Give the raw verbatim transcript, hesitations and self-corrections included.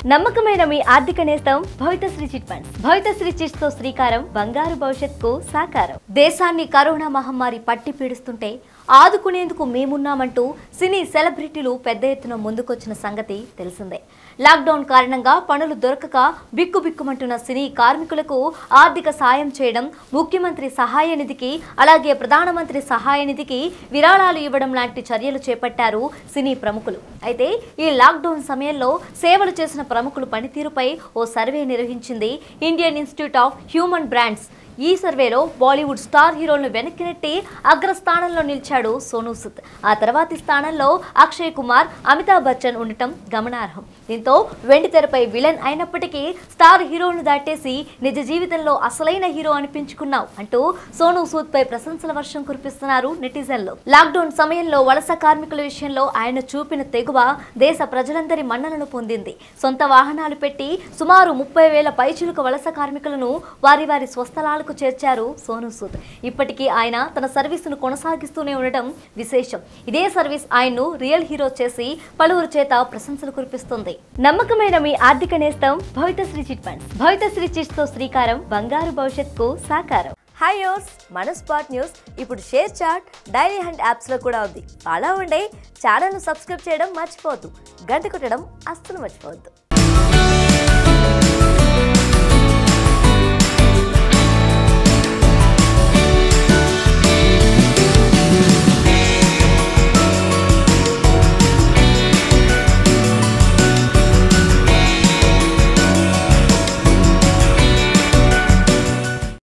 నమ్మకమైన మీ ఆర్థిక నేస్తం Bhavithasri chit funds. Bhavithasri chits తో శ్రీకారం బంగారు భవిష్యత్తుకు సాకారం. దేశాన్ని కరోనా మహమ్మారి పట్టి పీడిస్తుంటే ఆదుకునేందుకు మేమున్నామంటూ సినీ సెలబ్రిటీలు పెద్ద ఎత్తున ముందుకొచ్చిన సంగతి తెలిసిందే. లాక్డౌన్ కారణంగా పనులు దొరకక బిక్కుబిక్కుమంటున్న సినీ కార్మికులకు ఆర్థిక సాయం చేయడం, ముఖ్యమంత్రి సహాయ నిధికి అలాగే ప్రధానమంత్రి సహాయ నిధికి విరాళాలు ఇవ్వడం లాంటి చర్యలు చేపట్టారు సినీ ప్రముఖులు. అయితే ఈ లాక్డౌన్ సమయంలో సేవలు చేసిన ప్రముఖుల పనితీరుపై ఓ సర్వే నిర్వహించింది Indian Institute of Human Brands. ఈ సర్వేలో బాలీవుడ్ స్టార్ హీరోలను వెనక్కి నెట్టి అగ్రస్థానంలో నిలిచాడు సోనూ సూద్. ఆ తర్వాతి స్థానంలో అక్షయ్ కుమార్, అమితాబ్ బచ్చన్ ఉండటం గమనార్హం. దీంతో వెండి తెరపై విలన్ అయినప్పటికీ స్టార్ హీరోలను దాటేసి నిజ జీవితంలో అసలైన హీరో అనిపించుకున్నావు అంటూ సోనూ సూద్ పై ప్రశంసల వర్షం కురిపిస్తున్నారు నెటిజన్లు. లాక్డౌన్ సమయంలో వలస కార్మికుల విషయంలో ఆయన చూపిన తెగువ దేశ ప్రజలందరి మన్ననలు పొందింది. సొంత వాహనాలు పెట్టి సుమారు ముప్పై వేల పైచిలుక వలస కార్మికులను వారి వారి స్వస్థలాలకు చేర్చారు సోనూ సూద్. ఇప్పటికీ ఆయన తన సర్వీసును కొనసాగిస్తూనే ఉండటం విశేషం. ఇదే సర్వీస్ ఆయన్ను రియల్ హీరో చేసి పలువురు చేత ప్రశంసలు కురిపిస్తుంది. నమ్మకమైన మీ ఆర్థిక నేస్తం Bhavithasri chit funds. Bhavithasri chits తో శ్రీకారం బంగారు భవిష్యత్తుకు సాకారం. హాయ్ యోర్స్, మన స్పాట్ న్యూస్ ఇప్పుడు ShareChat, Dailyhunt apps లో కూడా ఉంది. అలా ఉండే ఛానల్ ను సబ్స్క్రైబ్ చేయడం మర్చిపోవద్దు. గంట కొట్టడం అస్సలు మర్చిపోవద్దు.